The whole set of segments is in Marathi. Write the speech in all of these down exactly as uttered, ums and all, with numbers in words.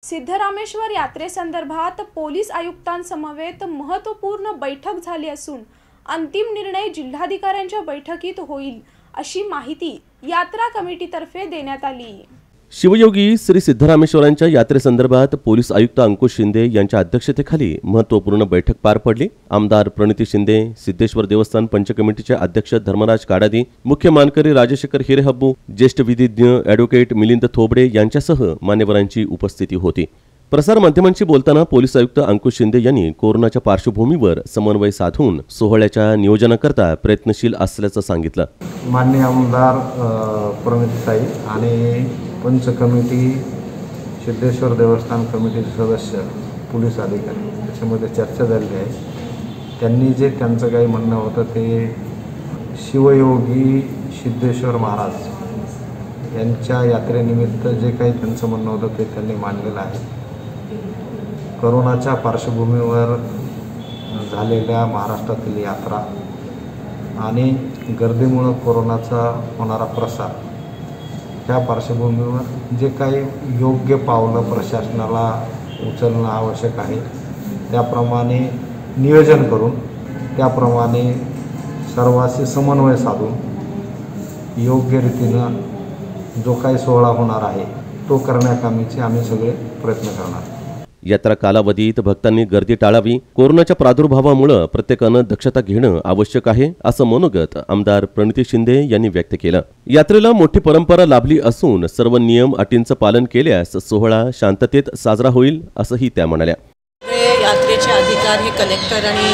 सिद्धरामेश्वर यात्रेसंदर्भात पोलीस आयुक्तांसमवेत महत्त्वपूर्ण बैठक झाली असून अंतिम निर्णय जिल्हाधिकाऱ्यांच्या बैठकीत होईल अशी माहिती यात्रा कमिटीतर्फे देण्यात आली। शिवयोगी श्री सिद्धरामेश्वरांच्या यात्रेसंदर्भात पोलीस आयुक्त अंकुश शिंदे यांच्या अध्यक्षतेखाली महत्त्वपूर्ण बैठक पार पडली। आमदार प्रणिती शिंदे, सिद्धेश्वर देवस्थान पंच कमिटीचे अध्यक्ष धर्मराज काडादी, मुख्य मानकरी राजशेखर हिरेहब्बू, ज्येष्ठ विधिज्ञ ॲडव्होकेट मिलिंद थोबडे यांच्यासह मान्यवरांची उपस्थिती होती। प्रसार माध्यमांशी बोलताना पोलीस आयुक्त अंकुश शिंदे यांनी कोरोनाच्या पार्श्वभूमीवर समन्वय साधून सोहळ्याच्या नियोजनाकरता प्रयत्नशील असल्याचं सांगितलं। माननीय आमदार प्रणिती ताई आणि पंच कमिटी, सिद्धेश्वर देवस्थान कमिटीचे सदस्य, पोलीस अधिकारी त्याच्यामध्ये चर्चा झाली आहे। त्यांनी जे त्यांचं काही म्हणणं होतं ते शिवयोगी सिद्धेश्वर महाराज यांच्या यात्रेनिमित्त जे काही त्यांचं म्हणणं होतं ते त्यांनी मांडलेलं आहे। कोरोनाच्या पार्श्वभूमीवर झालेल्या महाराष्ट्रातील यात्रा आणि गर्दीमुळे कोरोनाचा होणारा प्रसार त्या पार्श्वभूमीवर जे काही योग्य पावलं प्रशासनाला उचलणं आवश्यक आहे त्याप्रमाणे नियोजन करून त्याप्रमाणे सर्वांशी समन्वय साधून योग्य रीतीनं जो काही सोहळा होणार आहे तो करण्याकामीचे आम्ही सगळे प्रयत्न करणार। यात्रा कालावधीत भक्तांनी गर्दी टाळावी, कोरोनाच्या प्रादुर्भावामुळे प्रत्येकानं दक्षता घेणं आवश्यक आहे असं मनोगत आमदार प्रणिती शिंदे यांनी व्यक्त केलं। यात्रेला मोठी परंपरा लाभली असून सर्व नियम अटींचं पालन केल्यास सोहळा शांततेत साजरा होईल असंही त्या म्हणाल्या। यात्रेचे अधिकार हे कलेक्टर आणि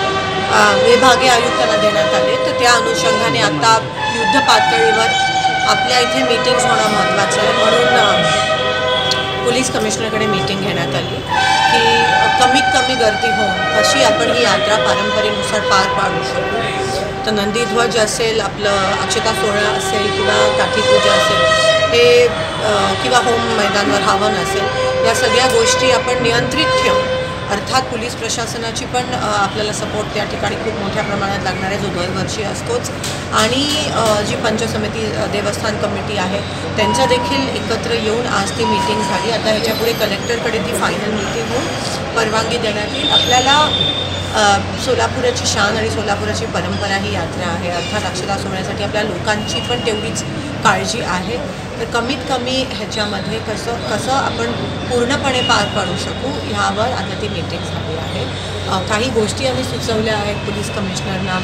विभागीय आयुक्तांना देण्यात आले, तर त्या अनुषंगाने आता युद्ध पातळीवर आपल्या इथे मीटिंग्स होणं महत्त्वाचं आहे। म्हणून पोलीस कमिशनरकडे मीटिंग घेण्यात आली की कमीत कमी गर्दी होऊन कशी आपण ही यात्रा पारंपरेनुसार पार पाडू शकू। तर नंदीध्वज असेल, आपलं अक्षता सोहळा असेल किंवा काठीपूजा असेल हे किंवा होम मैदानावर हवन असेल, या सगळ्या गोष्टी आपण नियंत्रित ठेवून, अर्थात पोलीस प्रशासनाची पण आपल्याला सपोर्ट त्या ठिकाणी खूप मोठ्या प्रमाणात लागणार आहे जो दरवर्षी असतोच, आणि जी पंचसमिती देवस्थान कमिटी आहे त्यांचं देखील एकत्र येऊन आज ती मीटिंग झाली। आता ह्याच्यापुढे कलेक्टरकडे ती फायनल मीटिंग होऊन परवानगी देण्यात येईल। आपल्याला सोलापुराची शान आणि सोलापुराची परंपरा ही यात्रा आहे, अर्थात अक्षता सोहळ्यासाठी आपल्या लोकांची पण तेवढीच काळजी आहे। तर कमीत कमी ह्याच्यामध्ये कसं कसं आपण पूर्णपणे पार पाडू शकू ह्यावर आता ती मीटिंग झाली आहे। काही गोष्टी आम्ही सुचवल्या आहेत पोलीस कमिशनरना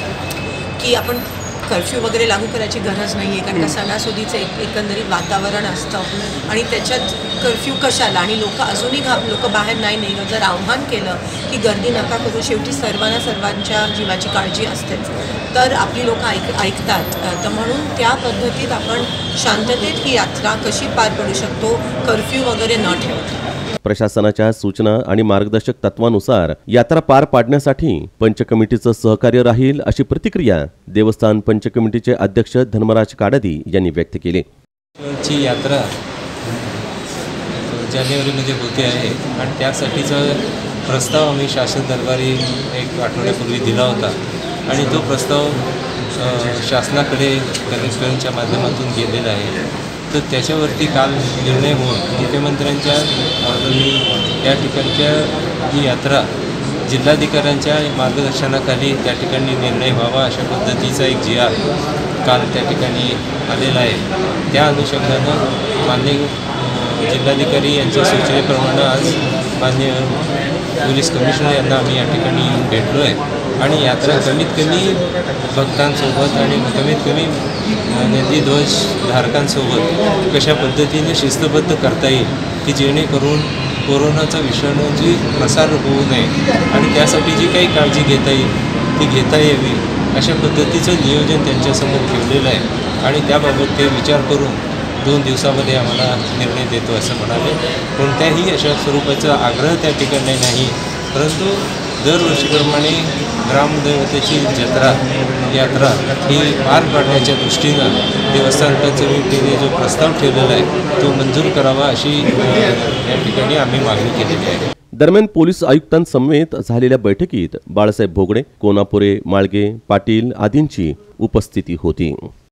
की आपण कर्फ्यू वगैरे लागू करायची गरज नाही आहे, कारण का सणासुदीचं एक एकंदरीत वातावरण असतं आणि त्याच्यात कर्फ्यू कशाला, आणि लोक अजूनही घा लोक बाहेर नाही निघत। जर आव्हान केलं की गर्दी नका करू, शेवटी सर्वांना सर्वांच्या जीवाची काळजी असतेच, तर आपली लोक ऐक ऐकतात तर म्हणून त्या पद्धतीत आपण शांततेत ही यात्रा कशी पार पडू शकतो कर्फ्यू वगैरे न ठेवता। प्रशासनाच्या सूचना आणि मार्गदर्शक तत्वानुसार यात्रा पार पाडण्यासाठी पंच कमिटीचं सहकार्य राहील अशी प्रतिक्रिया देवस्थान पंच कमिटीचे अध्यक्ष धर्मराज काडादी यांनी व्यक्त केली। ची यात्रा जानेवारीमध्ये होते आहे आणि त्यासाठीचा प्रस्ताव आम्ही शासन दरबारी एक आठवड्यापूर्वी दिला होता आणि तो प्रस्ताव शासनाकडे कलेक्टरांच्या माध्यमातून गेलेला आहे। तर त्याच्यावरती काल निर्णय होऊन मुख्यमंत्र्यांच्या ऑर्डरनी या ठिकाणच्या ही यात्रा जिल्हाधिकाऱ्यांच्या मार्गदर्शनाखाली त्या ठिकाणी निर्णय व्हावा अशा पद्धतीचा एक जी आर काल त्या ठिकाणी आलेला आहे। त्या अनुषंगानं माननीय जिल्हाधिकारी यांच्या सूचनेप्रमाणे आज माननीय पोलीस कमिशनर यांना आम्ही या ठिकाणी येऊन भेटलो आहे आणि यात्रा कमीत कमी भक्तांसोबत आणि कमीत कमी नंदीध्वज धारकांसोबत कशा पद्धतीने शिस्तबद्ध करता येईल की जेणेकरून कोरोनाचा विषाणूची प्रसार होऊ नये आणि त्यासाठी जी काही काळजी घेता येईल ती घेता यावी अशा पद्धतीचं नियोजन त्यांच्यासमोर ठेवलेलं आहे आणि त्याबाबत ते विचार करून दोन दिवसामध्ये आम्हाला निर्णय देतो असं म्हणाले। कोणत्याही अशा स्वरूपाचा आग्रह त्या ठिकाणी नाही, परंतु दरवर्षीप्रमाणे ग्रामदेवतेची जत्रा यात्रा ही पार पाडण्याच्या दृष्टीनं देवस्थान पंचकमिटीने जो प्रस्ताव ठेवलेला आहे तो मंजूर करावा अशी या ठिकाणी आम्ही मागणी केलेली आहे। दरम्यान पोलीस आयुक्तांसमवेत झालेल्या बैठकीत बाळासाहेब भोगडे, कोनापुरे, माळगे, पाटील आदींची उपस्थिती होती।